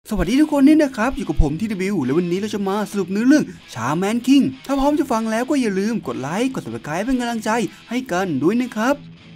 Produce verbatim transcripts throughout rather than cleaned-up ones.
สวัสดีทุกคนนี่นะครับอยู่กับผมทีดิวและวันนี้เราจะมาสรุปเนื้อเรื่องชาแมนคิงถ้าพร้อมจะฟังแล้วก็อย่าลืมกดไลค์กด ซับสไครบ์ เป็นกำลังใจให้กันด้วยนะครับ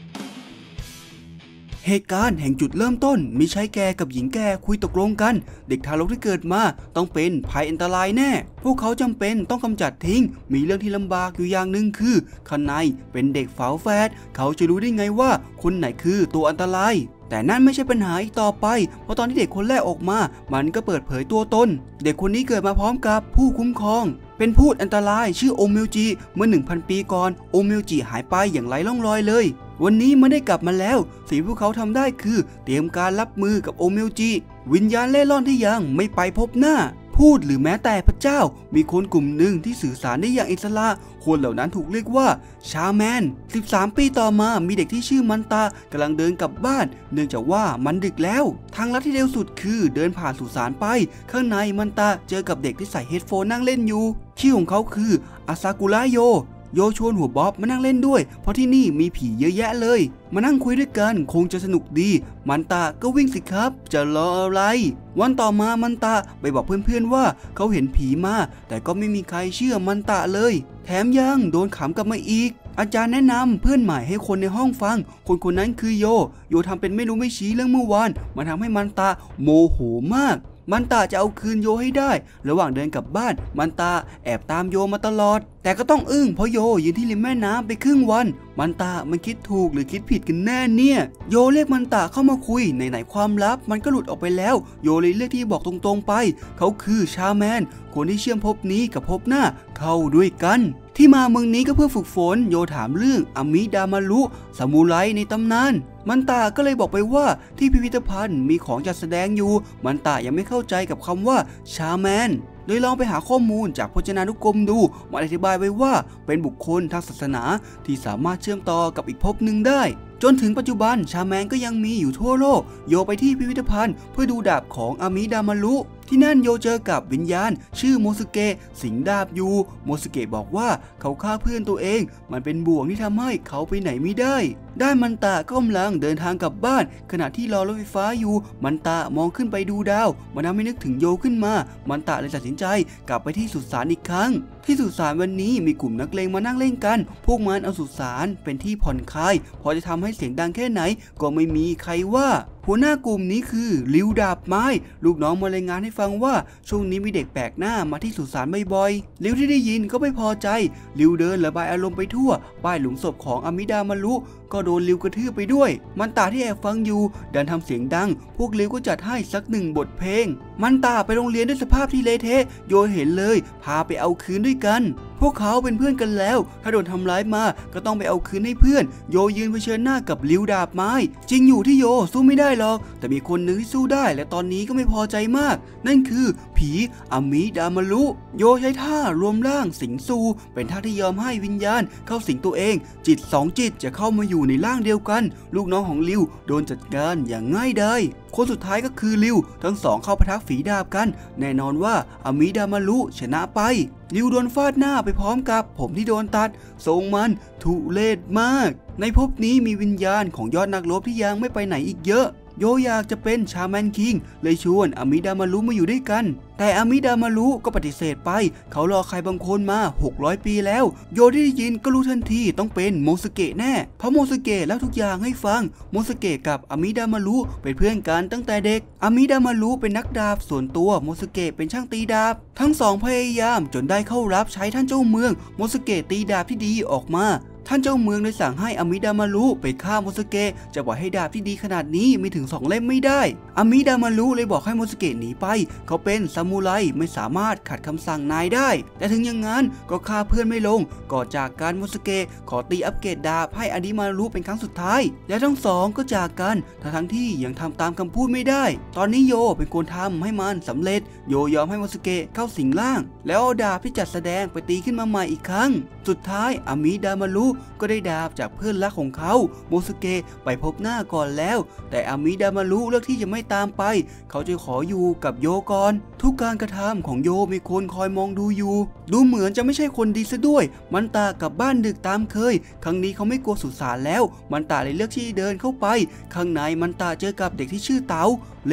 เหตุการณ์แห่งจุดเริ่มต้นมีชายแก่กับหญิงแก่คุยตกลงกันเด็กทารกที่เกิดมาต้องเป็นภัยอันตรายแน่พวกเขาจำเป็นต้องกำจัดทิ้งมีเรื่องที่ลำบากอยู่อย่างหนึ่งคือข้างในเป็นเด็กฝาแฝดเขาจะรู้ได้ไงว่าคนไหนคือตัวอันตรายแต่นั่นไม่ใช่ปัญหาอีกต่อไปเพราะตอนที่เด็กคนแรกออกมามันก็เปิดเผยตัวตนเด็กคนนี้เกิดมาพร้อมกับผู้คุ้มครองเป็นพูดอันตรายชื่อโอเมลจิเมื่อ หนึ่งพัน ปีก่อนโอเมลจิหายไปอย่างไร้ร่องรอยเลยวันนี้ไม่ได้กลับมาแล้วสิ่งที่พวกเขาทำได้คือเตรียมการรับมือกับโอเมลจิวิญญาณเล่ร่อนที่ยังไม่ไปพบหน้าพูดหรือแม้แต่พระเจ้ามีคนกลุ่มหนึ่งที่สื่อสารได้อย่างอิสระคนเหล่านั้นถูกเรียกว่าชาแมนสิบสามปีต่อมามีเด็กที่ชื่อมันตากำลังเดินกลับบ้านเนื่องจากว่ามันดึกแล้วทางลัดที่เร็วสุดคือเดินผ่านสุสานไปข้างในมันตาเจอกับเด็กที่ใส่เฮดโฟนนั่งเล่นอยู่ชื่อของเขาคืออาซากุระโยโยชวนหัวบ๊อบมานั่งเล่นด้วยเพราะที่นี่มีผีเยอะแยะเลยมานั่งคุยด้วยกันคงจะสนุกดีมันตาก็วิ่งสิครับจะรออะไรวันต่อมามันตาไปบอกเพื่อนๆว่าเขาเห็นผีมาแต่ก็ไม่มีใครเชื่อมันตาเลยแถมยังโดนขำกลับมาอีกอาจารย์แนะนำเพื่อนใหม่ให้คนในห้องฟังคนคนนั้นคือโยโยทำเป็นไม่รู้ไม่ชี้เรื่องเมื่อวานมันทำให้มันตาโมโหมากมันตาจะเอาคืนโยให้ได้ระหว่างเดินกลับบ้านมันตาแอบตามโยมาตลอดแต่ก็ต้องอึ้งเพราะโยยืนที่ริมแม่น้ำไปครึ่งวันมันตามันคิดถูกหรือคิดผิดกันแน่เนี่ยโยเรียกมันตาเข้ามาคุยในไหนความลับมันก็หลุดออกไปแล้วโยเลยเลือกที่บอกตรงๆไปเขาคือชาแมนคนที่เชื่อมภพนี้กับภพหน้าเข้าด้วยกันที่มาเมืองนี้ก็เพื่อฝึกฝนโยถามเรื่องอามิดามารุซามูไรในตำนานมันตาก็เลยบอกไปว่าที่พิพิธภัณฑ์มีของจัดแสดงอยู่มันตายังไม่เข้าใจกับคำว่าชาแมนโดยลองไปหาข้อมูลจากพจนานุกรมดูมาอธิบายไว้ว่าเป็นบุคคลทางศาสนาที่สามารถเชื่อมต่อกับอีกภพหนึ่งได้จนถึงปัจจุบันชาแมนก็ยังมีอยู่ทั่วโลกโยไปที่พิพิธภัณฑ์เพื่อดูดาบของอามิดามารุที่นั่นโยเจอกับวิญญาณชื่อโมสึเกะสิงดาบอยู่โมสึเกะบอกว่าเขาฆ่าเพื่อนตัวเองมันเป็นบ่วงที่ทำให้เขาไปไหนไม่ได้ด้านมันตาก็กำลังเดินทางกลับบ้านขณะที่รอรถไฟฟ้าอยู่มันตามองขึ้นไปดูดาวมันทำให้นึกถึงโยขึ้นมามันตาเลยตัดสินใจกลับไปที่สุสานอีกครั้งที่สุสานวันนี้มีกลุ่มนักเลงมานั่งเล่นกันพวกมันเอาสุสานเป็นที่ผ่อนคลายพอจะทำให้เสียงดังแค่ไหนก็ไม่มีใครว่าหัวหน้ากลุ่มนี้คือลิวดาบไม้ลูกน้องมารายงานให้ฟังว่าช่วงนี้มีเด็กแปลกหน้ามาที่สุสานบ่อยๆลิวที่ได้ยินก็ไม่พอใจลิวเดินระบายอารมณ์ไปทั่วป้ายหลุมศพของอามิดามารุก็โดนลิวกระทืบไปด้วยมันตาที่แอบฟังอยู่ดันทำเสียงดังพวกลิวก็จัดให้สักหนึ่งบทเพลงมันตาไปโรงเรียนด้วยสภาพที่เละเทะโยเห็นเลยพาไปเอาคืนด้วยกันพวกเขาเป็นเพื่อนกันแล้วถ้าโดนทำร้ายมาก็ต้องไปเอาคืนให้เพื่อนโยยืนเผชิญหน้ากับลิวดาบไม้จริงอยู่ที่โยสู้ไม่ได้หรอกแต่มีคนหนึ่งที่สู้ได้และตอนนี้ก็ไม่พอใจมากนั่นคือผีอามิดามารุโยใช้ท่ารวมร่างสิงซูเป็นท่าที่ยอมให้วิญญาณเข้าสิงตัวเองจิตสองจิตจะเข้ามาอยู่ในร่างเดียวกันลูกน้องของลิวโดนจัดการอย่างง่ายดายคนสุดท้ายก็คือลิวทั้งสองเข้าปะทะฝีดาบกันแน่นอนว่าอามิดามารุชนะไปลิวโดนฟาดหน้าไปพร้อมกับผมที่โดนตัดทรงมันทุเรศมากในภพนี้มีวิญญาณของยอดนักรบที่ยังไม่ไปไหนอีกเยอะโยอยากจะเป็นชาแมนคิงเลยชวนอามิดามารุมาอยู่ด้วยกันแต่อามิดามารุก็ปฏิเสธไปเขารอใครบางคนมาหกร้อยปีแล้วโยที่ได้ยินก็รู้ทันทีต้องเป็นโมสึเกะแน่เพราะโมสึเกะเล่าทุกอย่างให้ฟังโมสึเกะกับอามิดามารุเป็นเพื่อนกันตั้งแต่เด็กอามิดามารุเป็นนักดาบส่วนตัวโมสึเกะเป็นช่างตีดาบทั้งสองพยายามจนได้เข้ารับใช้ท่านเจ้าเมืองโมสึเกะตีดาบที่ดีออกมาท่านเจ้าเมืองเลยสั่งให้อามิดามารุไปฆ่าโมสึเกะจะปล่อยให้ดาบที่ดีขนาดนี้มีถึงสองเล่มไม่ได้อามิดามารุเลยบอกให้โมสึเกะหนีไปเขาเป็นซามูไรไม่สามารถขัดคำสั่งนายได้แต่ถึงอย่างนั้นก็ฆ่าเพื่อนไม่ลงก่อนจากการโมสึเกะขอตีอัปเกรดดาบให้อามิมารุเป็นครั้งสุดท้ายและทั้งสองก็จากกันทั้งที่ยังทำตามคำพูดไม่ได้ตอนนี้โยเป็นคนทำให้มันสำเร็จโยยอมให้โมสึเกะเข้าสิงร่างแล้วเอาดาบที่จัดแสดงไปตีขึ้นมาใหม่อีกครั้งสุดท้ายอามิดามารุก็ได้ดาบจากเพื่อนรักของเขาโมสึเกะไปพบหน้าก่อนแล้วแต่อามิดามารุเลือกที่จะไม่ตามไปเขาจะขออยู่กับโยก่อนทุกการกระทำของโยมีคนคอยมองดูอยู่ดูเหมือนจะไม่ใช่คนดีซะด้วยมันตากลับบ้านดึกตามเคยครั้งนี้เขาไม่กลัวสุสานแล้วมันตาเลยเลือกที่เดินเข้าไปข้างในมันตาเจอกับเด็กที่ชื่อเต๋าเลน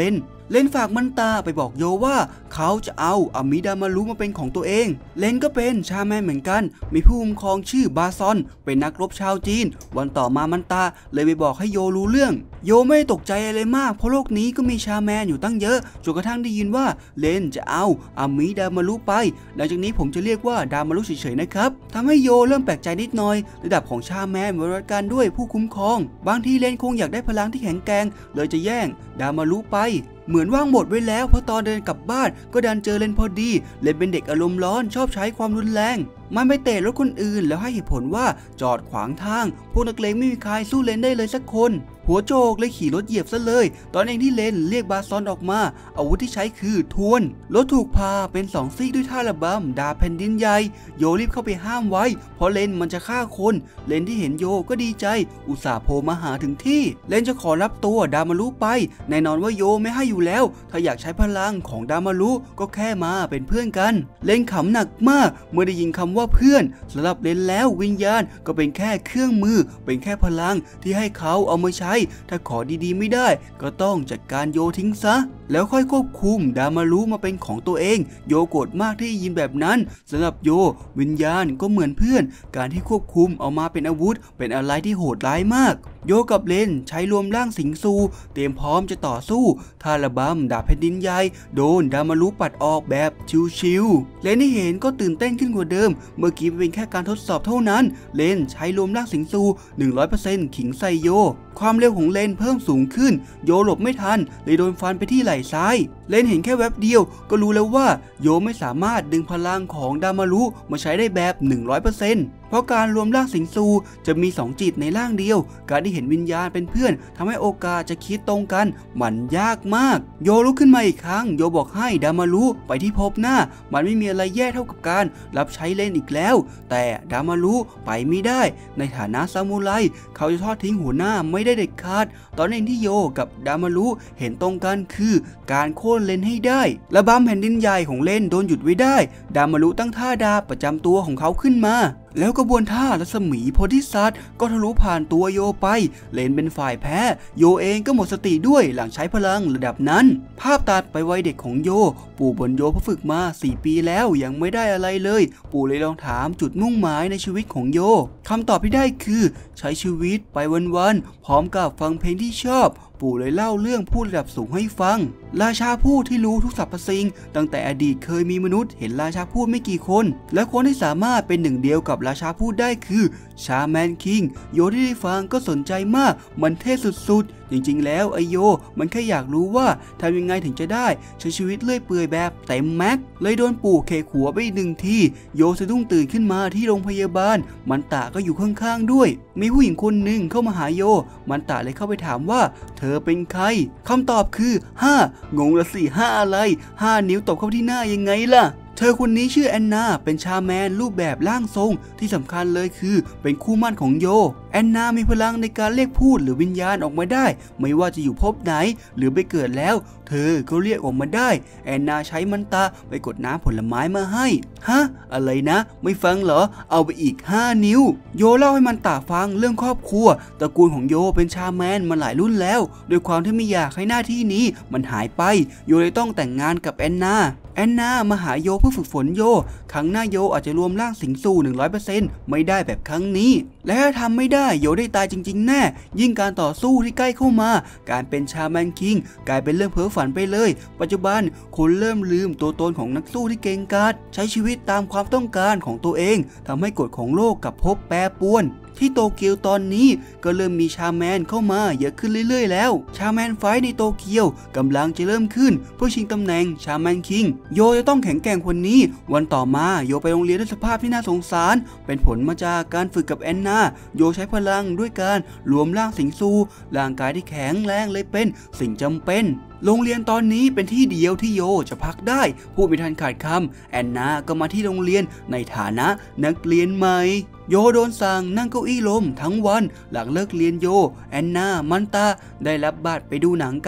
เลนฝากมันตาไปบอกโยว่าเขาจะเอาอามิดามารุมาเป็นของตัวเองเลนก็เป็นชาแมนเหมือนกันมีผู้คุ้มครองชื่อบาซอนเป็นนักรบชาวจีนวันต่อมามันตาเลยไปบอกให้โยรู้เรื่องโยไม่ตกใจอะไรมากเพราะโลกนี้ก็มีชาแมนอยู่ตั้งเยอะจนกระทั่งได้ยินว่าเลนจะเอาอามิดามารุไปหลังจากนี้ผมจะเรียกว่าดามารุเฉยๆนะครับทำให้โยเริ่มแปลกใจนิดหน่อยระดับของชาแมนบริวารกันด้วยผู้คุ้มครองบางทีเลนคงอยากได้พลังที่แข็งแกร่งเลยจะแย่งดามารุไปเหมือนว่างบทไว้แล้วเพราะตอนเดินกลับบ้านก็ดันเจอเลนพอดีเลนเป็นเด็กอารมณ์ร้อนชอบใช้ความรุนแรงมันไปเตะรถคนอื่นแล้วให้เหตุผลว่าจอดขวางทางพวกนักเลงไม่มีใครสู้เลนได้เลยสักคนหัวโจกเลยขี่รถเหยียบซะเลยตอนเองที่เลนเรียกบาซอนออกมาอาวุธที่ใช้คือทวนรถถูกพาเป็นสองซีกด้วยท่าระบำดาแผ่นดินใหญ่โยรีบเข้าไปห้ามไว้เพราะเลนมันจะฆ่าคนเลนที่เห็นโยก็ดีใจอุตส่าห์โผล่มาหาถึงที่เลนจะขอรับตัวดามารุไปแน่นอนว่าโยไม่ให้อยู่แล้วถ้าอยากใช้พลังของดามารุก็แค่มาเป็นเพื่อนกันเลนขำหนักมากเมื่อได้ยินคำว่าเพื่อนสำหรับเลนแล้ววิญญาณก็เป็นแค่เครื่องมือเป็นแค่พลังที่ให้เขาเอามาใช้ถ้าขอดีๆไม่ได้ก็ต้องจัดการโยทิ้งซะแล้วค่อยควบคุมดามารุมาเป็นของตัวเองโยโกรธมากที่ยินแบบนั้นสำหรับโยวิญญาณก็เหมือนเพื่อนการที่ควบคุมเอามาเป็นอาวุธเป็นอะไรที่โหดร้ายมากโยกับเลนใช้รวมร่างสิงซูเตรียมพร้อมจะต่อสู้ท่าระบำดาบแผ่นดินใหญ่โดนดามารุปัดออกแบบชิวๆเลนที่เห็นก็ตื่นเต้นขึ้นกว่าเดิมเมื่อกี้เป็นแค่การทดสอบเท่านั้นเลนใช้รวมร่างสิงซู หนึ่งร้อยเปอร์เซ็นต์ ขิงใส่โยความเร็วของเลนเพิ่มสูงขึ้นโยหลบไม่ทันเลยโดนฟันไปที่ไหล่ซ้ายเลนเห็นแค่แวบเดียวก็รู้แล้วว่าโยไม่สามารถดึงพลังของดามารุมาใช้ได้แบบ หนึ่งร้อยเปอร์เซ็นต์ เพราะการรวมร่างสิงซูจะมีสองจิตในร่างเดียวการที่เห็นวิญญาณเป็นเพื่อนทำให้โอกาสจะคิดตรงกันมันยากมากโยลุกขึ้นมาอีกครั้งโยบอกให้ดามารุไปที่พบหน้ามันไม่มีอะไรแย่เท่ากับการรับใช้เลนอีกแล้วแต่ดามารุไปไม่ได้ในฐานะซามูไรเขาจะทอดทิ้งหัวหน้าไม่ได้เด็ดขาดตอนเองที่โยกับดามารุเห็นตรงกันคือการโค่นเลนให้ได้ระบำแผ่นดินใหญ่ของเลนโดนหยุดไว้ได้ดามารุตั้งท่าดาบประจำตัวของเขาขึ้นมาแล้วกระบวนท่ารัศมีโพธิสัตว์ก็ทะลุผ่านตัวโยไปเลนเป็นฝ่ายแพ้โยเองก็หมดสติด้วยหลังใช้พลังระดับนั้นภาพตัดไปวัยเด็กของโยปู่บนโยเพิ่งฝึกมาสี่ปีแล้วยังไม่ได้อะไรเลยปู่เลยลองถามจุดมุ่งหมายในชีวิตของโยคำตอบที่ได้คือใช้ชีวิตไปวันๆพร้อมกับฟังเพลงที่ชอบปู่เลยเล่าเรื่องพูดระดับสูงให้ฟังราชาพูดที่รู้ทุกสรรพสิ่งตั้งแต่อดีตเคยมีมนุษย์เห็นราชาพูดไม่กี่คนและคนที่สามารถเป็นหนึ่งเดียวกับราชาพูดได้คือชาแมนคิงโยที่ได้ฟังก็สนใจมากมันเท่สุดๆจริงๆแล้วไอโยมันแค่อยากรู้ว่าทำยังไงถึงจะได้ใช้ชีวิตเลื่อยเปื่อยแบบเต็มแม็กเลยโดนปู่เคหัวไปอีกหนึ่งทีโยสะดุ้งตื่นขึ้นมาที่โรงพยาบาลมันตาก็อยู่ข้างๆด้วยมีผู้หญิงคนหนึ่งเข้ามาหาโยมันตาเลยเข้าไปถามว่าเธอเป็นใครคำตอบคือห้างงละสิห้าอะไรห้านิ้วตบเข้าที่หน้ายังไงล่ะเธอคนนี้ชื่อแอนนาเป็นชาแมนรูปแบบร่างทรงที่สำคัญเลยคือเป็นคู่มั่นของโยแอนนามีพลังในการเรียกพูดหรือวิญญาณออกมาได้ไม่ว่าจะอยู่ภพไหนหรือไปเกิดแล้วเธอก็เรียกออกมาได้แอนนาใช้มันตาไปกดน้ำผลไม้มาให้ฮะอะไรนะไม่ฟังเหรอเอาไปอีกห้านิ้วโยเล่าให้มันตาฟังเรื่องครอบครัวตระกูลของโยเป็นชาแมนมาหลายรุ่นแล้วด้วยความที่ไม่อยากให้หน้าที่นี้มันหายไปโยเลยต้องแต่งงานกับแอนนาแอนนามาหาโยเพื่อฝึกฝนโยครั้งหน้าโยอาจจะรวมร่างสิงซู หนึ่งร้อยเปอร์เซ็นต์ ไม่ได้แบบครั้งนี้และถ้าทำไม่ได้โยได้ตายจริงๆแน่ยิ่งการต่อสู้ที่ใกล้เข้ามาการเป็นชาแมนคิงกลายเป็นเรื่องเพ้อฝันไปเลยปัจจุบันคนเริ่มลืมตัวตนของนักสู้ที่เก่งกาจใช้ชีวิตตามความต้องการของตัวเองทำให้กฎของโลกกับภพแปรปรวนที่โตเกียวตอนนี้ก็เริ่มมีชาแมนเข้ามาเยอะขึ้นเรื่อยๆแล้วชาแมนไฟท์ในโตเกียวกำลังจะเริ่มขึ้นเพื่อชิงตำแหน่งชาแมนคิงโยจะต้องแข็งแกร่งคนนี้วันต่อมาโยไปโรงเรียนด้วยสภาพที่น่าสงสารเป็นผลมาจากการฝึกกับแอนนาโยใช้พลังด้วยการรวมร่างสิงซูร่างกายที่แข็งแรงเลยเป็นสิ่งจำเป็นโรงเรียนตอนนี้เป็นที่เดียวที่โยจะพักได้พูดไม่ทันขาดคำแอนนาก็มาที่โรงเรียนในฐานะนักเรียนใหม่โยโดนสั่งนั่งเก้าอี้ลมทั้งวันหลังเลิกเรียนโยแอนนามันตาได้รับบาตรไปดูหนังกัน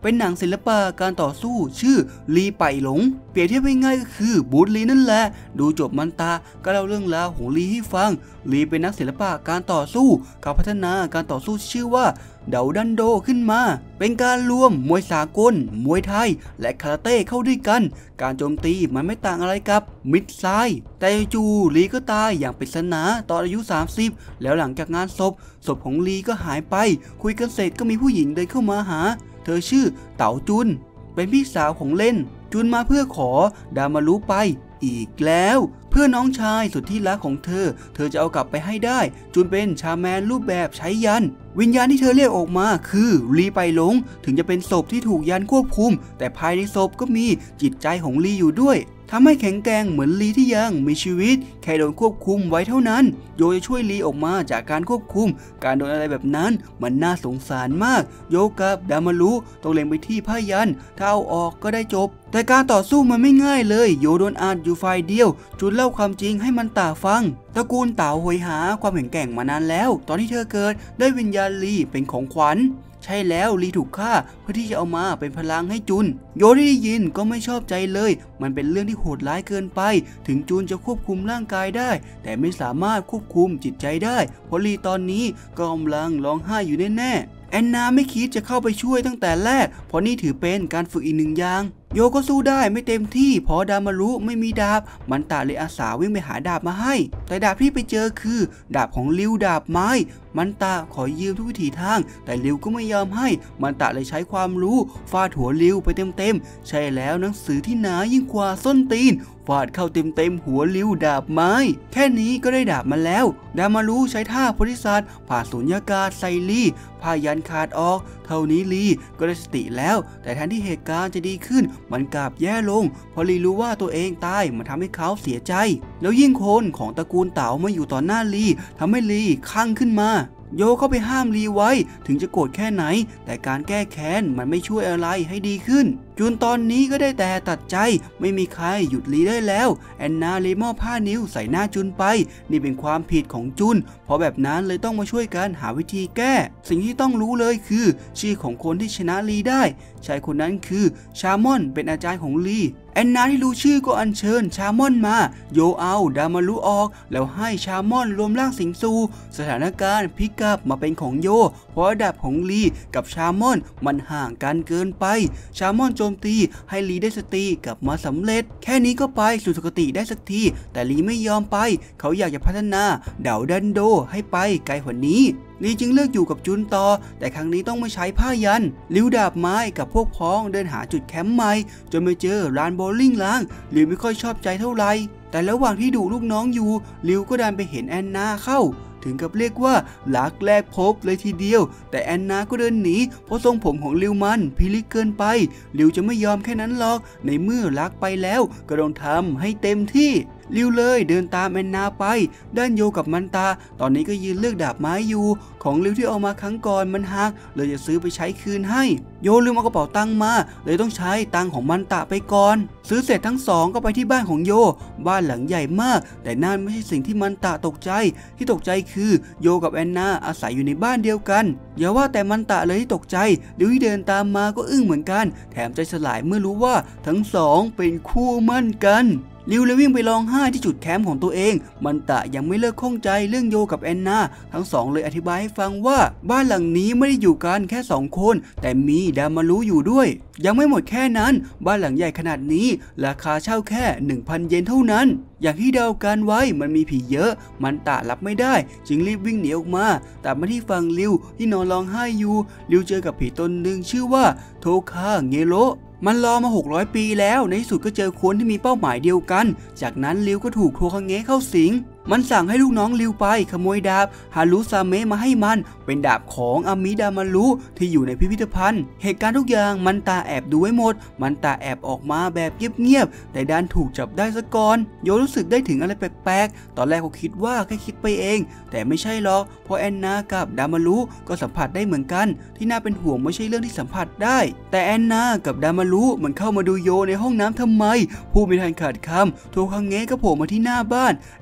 เป็นหนังศิลปะการต่อสู้ชื่อลีไปหลงเปรียบเทียบง่ายๆก็คือบูธลีนั่นแหละดูจบมันตาก็เล่าเรื่องราวของลีให้ฟังลีเป็นนักศิลปะการต่อสู้เขาพัฒนาการต่อสู้ชื่อว่าเดาดันโดขึ้นมาเป็นการรวมมวยสากลมวยไทยและคาราเต้เข้าด้วยกันการโจมตีมันไม่ต่างอะไรกับมิดไซด์แต่จู่ลีก็ตายอย่างปริศนาตอนอายุสามสิบแล้วหลังจากงานศพศพของลีก็หายไปคุยกันเสร็จก็มีผู้หญิงเดินเข้ามาหาเธอชื่อเต๋าจุนเป็นพี่สาวของเล่นจุนมาเพื่อขอดามารุไปอีกแล้วเพื่อน้องชายสุดที่รักของเธอเธอจะเอากลับไปให้ได้จุนเป็นชาแมนรูปแบบใช้ยันวิญญาณที่เธอเรียกออกมาคือลีไปหลงถึงจะเป็นศพที่ถูกยันควบคุมแต่ภายในศพก็มีจิตใจของลีอยู่ด้วยทำให้แข็งแกร่งเหมือนลีที่ยังมีชีวิตแค่โดนควบคุมไว้เท่านั้นโยจะช่วยลีออกมาจากการควบคุมการโดนอะไรแบบนั้นมันน่าสงสารมากโยกับดามารุต้องเล็งไปที่ผ้ายันถ้าเอาออกก็ได้จบแต่การต่อสู้มันไม่ง่ายเลยโยโดนอัดอยู่ฝ่ายเดียวจุนเล่าความจริงให้มันตาฟังตระกูลเต่าหวยหาความแข็งแกร่งมานานแล้วตอนที่เธอเกิดได้วิญญาณลีเป็นของขวัญใช่แล้วลีถูกฆ่าเพื่อที่จะเอามาเป็นพลังให้จุนโยที่ได้ยินก็ไม่ชอบใจเลยมันเป็นเรื่องที่โหดร้ายเกินไปถึงจุนจะควบคุมร่างกายได้แต่ไม่สามารถควบคุมจิตใจได้เพราะลีตอนนี้ก็กำลังร้องไห้อยู่แน่ๆแอนนาไม่คิดจะเข้าไปช่วยตั้งแต่แรกเพราะนี่ถือเป็นการฝึกอีกหนึ่งอย่างโยก็สู้ได้ไม่เต็มที่เพราะดามารุไม่มีดาบมันตาเลยอาสาวิ่งไปหาดาบมาให้แต่ดาบที่ไปเจอคือดาบของริวดาบไม้มันตาขอยืมทุกวิถีทางแต่ริวก็ไม่ยอมให้มันตาเลยใช้ความรู้ฟาดหัวริวไปเต็มๆใช่แล้วหนังสือที่หนายิ่งกว่าส้นตีนฟาดเข้าเต็มๆหัวริวดาบไม้แค่นี้ก็ได้ดาบมาแล้วดามารุใช้ท่าโพธิสัตว์ผ่าสุญญากาศใส่ลีผ้ายันขาดออกเท่านี้ลีก็ได้สติแล้วแต่แทนที่เหตุการณ์จะดีขึ้นมันกลับแย่ลงพอลีรู้ว่าตัวเองตายมันทำให้เขาเสียใจแล้วยิ่งคนของตระกูลเต๋ามาอยู่ต่อหน้าลีทำให้ลีคลั่งขึ้นมาโยเข้าไปห้ามลีไว้ถึงจะโกรธแค่ไหนแต่การแก้แค้นมันไม่ช่วยอะไรให้ดีขึ้นจุนตอนนี้ก็ได้แต่ตัดใจไม่มีใครหยุดลีได้แล้วแอนนาเลยมอบผ้านิ้วใส่หน้าจุนไปนี่เป็นความผิดของจุนเพราะแบบนั้นเลยต้องมาช่วยกันหาวิธีแก้สิ่งที่ต้องรู้เลยคือชื่อของคนที่ชนะลีได้ชายคนนั้นคือชามอนเป็นอาจารย์ของลีแอนนาที่รู้ชื่อก็อัญเชิญชามอนมาโยเอาดามารุออกแล้วให้ชามอนรวมร่างสิงสู่สถานการณ์พลิกกลับมาเป็นของโยเพราะดาบของลีกับชามอนมันห่างกันเกินไปชามอนโจมตีให้ลีได้สติกลับมาสำเร็จแค่นี้ก็ไปสู่สุคติได้สักทีแต่ลีไม่ยอมไปเขาอยากจะพัฒนาเดาดันโดให้ไปไกลกว่านี้ลีจึงเลือกอยู่กับจุนต่อแต่ครั้งนี้ต้องไม่ใช้ผ้ายันลิ้วดาบไม้กับพวกพ้องเดินหาจุดแคมป์ใหม่จนไปเจอร้านโบว์ลิ่งล้างลิวไม่ค่อยชอบใจเท่าไหร่แต่ระหว่างที่ดูลูกน้องอยู่ลิวก็ดันไปเห็นแอนนาเข้าถึงกับเรียกว่ารักแรกพบเลยทีเดียวแต่แอนนาก็เดินหนีเพราะทรงผมของลิวมันพิลึกเกินไปลิวจะไม่ยอมแค่นั้นหรอกในเมื่อรักไปแล้วก็ต้องทำให้เต็มที่ลิวเลยเดินตามแอนนาไปด้านโยกับมันตาตอนนี้ก็ยืนเลือกดาบไม้อยู่ของลิวที่เอามาครั้งก่อนมันหักเลยจะซื้อไปใช้คืนให้โยลืมเอากระเป๋าตังค์มาเลยต้องใช้ตังค์ของมันตาไปก่อนซื้อเสร็จทั้งสองก็ไปที่บ้านของโยบ้านหลังใหญ่มากแต่นั่นไม่ใช่สิ่งที่มันตาตกใจที่ตกใจคือโยกับแอนนาอาศัยอยู่ในบ้านเดียวกันอย่าว่าแต่มันตาเลยที่ตกใจลิวที่เดินตามมาก็อึ้งเหมือนกันแถมใจสลายเมื่อรู้ว่าทั้งสองเป็นคู่มั่นกันลิวเลยวิ่งไปร้องไห้ที่จุดแคมป์ของตัวเองมันตะยังไม่เลิกข้องใจเรื่องโยกับแอนนาทั้งสองเลยอธิบายให้ฟังว่าบ้านหลังนี้ไม่ได้อยู่กันแค่สองคนแต่มีดามารุอยู่ด้วยยังไม่หมดแค่นั้นบ้านหลังใหญ่ขนาดนี้ราคาเช่าแค่ หนึ่งพัน เยนเท่านั้นอย่างที่เดากันไว้มันมีผีเยอะมันตะรับไม่ได้จึงรีบวิ่งหนีออกมาแต่มาที่ฝั่งลิวที่นอนร้องไห้อยู่ลิวเจอกับผีตนหนึ่งชื่อว่าโทคาเงโรมันรอมาหกร้อยปีแล้วในที่สุดก็เจอคนที่มีเป้าหมายเดียวกันจากนั้นลิวก็ถูกโทคังเงะเข้าสิงมันสั่งให้ลูกน้องลิวไปขโมยดาบฮารุซาเมะมาให้มันเป็นดาบของอามิดามารุที่อยู่ในพิพิธภัณฑ์เหตุการณ์ทุกอย่างมันตาแอบดูไว้หมดมันตาแอบออกมาแบบเงียบๆแต่ดันถูกจับได้ซะก่อนโยรู้สึกได้ถึงอะไรแปลกๆตอนแรกเขาคิดว่าแค่คิดไปเองแต่ไม่ใช่หรอกเพราะแอนนากับดามารุก็สัมผัสได้เหมือนกันที่น่าเป็นห่วงไม่ใช่เรื่องที่สัมผัสได้แต่แอนนากับดามารุมันเข้ามาดูโยในห้องน้ำทำไมผู้ไม่ทันขาดคำโทคังเงะก็โผล่มาที่หน้าบ้านแอนนารู้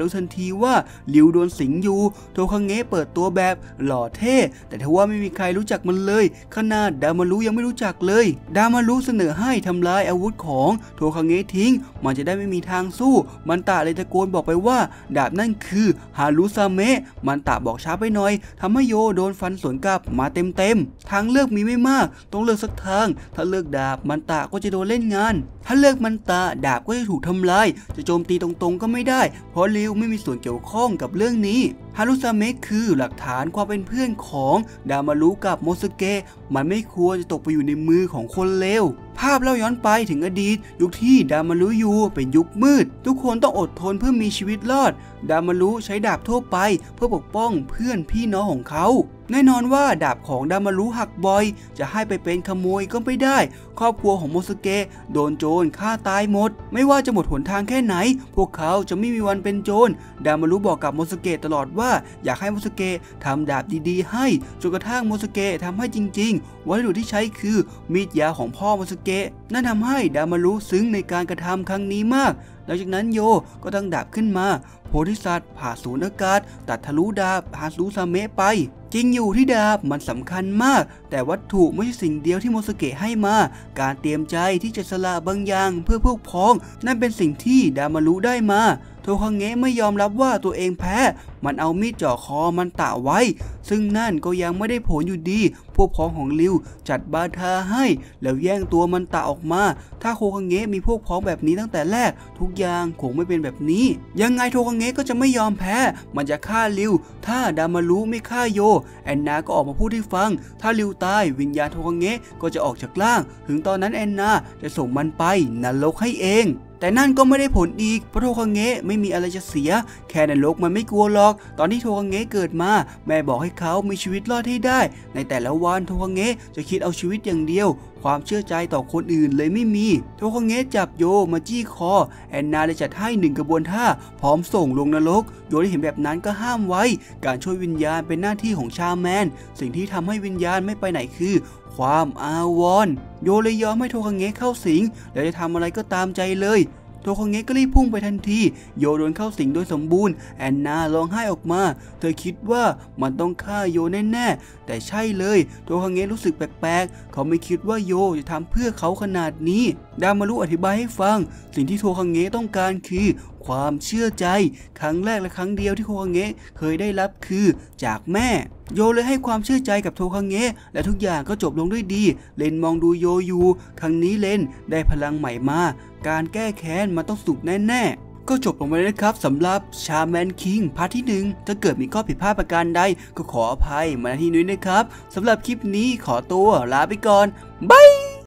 รู้ทันทีว่าริวโดนสิงอยู่โทคังเงะเปิดตัวแบบหล่อเท่แต่ทว่าไม่มีใครรู้จักมันเลยขนาดดามารุยังไม่รู้จักเลยดามารุเสนอให้ทำลายอาวุธของโทคังเงะทิ้งมันจะได้ไม่มีทางสู้มันตะเลยตะโกนบอกไปว่าดาบนั่นคือฮารุซาเมะมันตะบอกช้าไปหน่อยทำให้โยโดนฟันสวนกลับมาเต็มๆทางเลือกมีไม่มากต้องเลือกสักทางถ้าเลือกดาบมันตะก็จะโดนเล่นงานถ้าเลือกมันตะดาบก็จะถูกทำลายจะโจมตีตรงๆก็ไม่ได้เพราะริวไม่มีส่วนเกี่ยวข้องกับเรื่องนี้ฮารุซาเมะคือหลักฐานความเป็นเพื่อนของดามารุกับโมสึเกะมันไม่ควรจะตกไปอยู่ในมือของคนเลวภาพเล่าย้อนไปถึงอดีตยุคที่ดามารุอยู่เป็นยุคมืดทุกคนต้องอดทนเพื่อมีชีวิตรอดดามารุใช้ดาบทั่วไปเพื่อปกป้องเพื่อนพี่น้องของเขาแน่นอนว่าดาบของดามารุหักบ่อยจะให้ไปเป็นขโมยก็ไม่ได้ครอบครัวของโมสึเกะโดนโจรฆ่าตายหมดไม่ว่าจะหมดหนทางแค่ไหนพวกเขาจะไม่มีวันเป็นโจรดามารุบอกกับโมสึเกะตลอดว่าอยากให้โมสึเกะทำดาบดีๆให้จนกระทั่งโมสึเกะทำให้จริงๆวัสดุที่ใช้คือมีดยาวของพ่อโมสึเกะนั่นทำให้ดามารุซึ้งในการกระทำครั้งนี้มากหลังจากนั้นโยก็ตั้งดาบขึ้นมาโพธิสัตว์ผ่าสูญอากาศตัดทะลุดาบฮารุซาเมะไปจริงอยู่ที่ดาบมันสำคัญมากแต่วัตถุไม่ใช่สิ่งเดียวที่โมสึเกะให้มาการเตรียมใจที่จะสละบางอย่างเพื่อพวกพ้องนั่นเป็นสิ่งที่ดามารุได้มาโทคังเงะไม่ยอมรับว่าตัวเองแพ้มันเอามีดจ่อคอมันตะไว้ซึ่งนั่นก็ยังไม่ได้ผลอยู่ดีพวกพ้องของริวจัดบาทาให้แล้วแย่งตัวมันตะออกมาถ้าโทคังเงะมีพวกพ้องแบบนี้ตั้งแต่แรกทุกอย่างคงไม่เป็นแบบนี้ยังไงโทคังเงะก็จะไม่ยอมแพ้มันจะฆ่าริวถ้าดามารุไม่ฆ่าโยแอนนาก็ออกมาพูดให้ฟังถ้าริวตายวิญญาณโทคังเงะก็จะออกจากร่างถึงตอนนั้นแอนนาจะส่งมันไปนรกให้เองแต่นั่นก็ไม่ได้ผลอีกเพราะโทคังเงะไม่มีอะไรจะเสียแค่นรกมันไม่กลัวหรอกตอนที่โทคังเงะเกิดมาแม่บอกให้เขามีชีวิตรอดให้ได้ในแต่ละวันโทคังเงะจะคิดเอาชีวิตอย่างเดียวความเชื่อใจต่อคนอื่นเลยไม่มีโทคังเงะจับโยมาจี้คอแอนนาเลยจัดให้หนึ่งกระบวนท่าพร้อมส่งลงนรกโยได้เห็นแบบนั้นก็ห้ามไว้การช่วยวิญญาณเป็นหน้าที่ของชาแมนสิ่งที่ทำให้วิญญาณไม่ไปไหนคือความอาวรณ์โยเลยยอมให้โทคังเงะเข้าสิงแล้วจะทำอะไรก็ตามใจเลยโทคังเงะก็รีบพุ่งไปทันทีโยโดนเข้าสิงโดยสมบูรณ์แอนนาร้องไห้ออกมาเธอคิดว่ามันต้องฆ่าโยแน่ๆแต่ใช่เลยโทคังเงะรู้สึกแปลกๆเขาไม่คิดว่าโยจะทำเพื่อเขาขนาดนี้ดามารุอธิบายให้ฟังสิ่งที่โทคังเงะต้องการคือความเชื่อใจครั้งแรกและครั้งเดียวที่โทคังเงะเคยได้รับคือจากแม่โยเลยให้ความเชื่อใจกับโทคังเงะและทุกอย่างก็จบลงด้วยดีเลนมองดูโยอยู่ครั้งนี้เลนได้พลังใหม่มาการแก้แค้นมันต้องสุกแน่ๆก็จบลงไปแล้วนะครับสำหรับชาแมนคิงพาร์ทที่หนึ่งถ้าเกิดมีข้อผิดพลาดประการใดก็ขออภัยมาณที่นี้นะครับสำหรับคลิปนี้ขอตัวลาไปก่อนบาย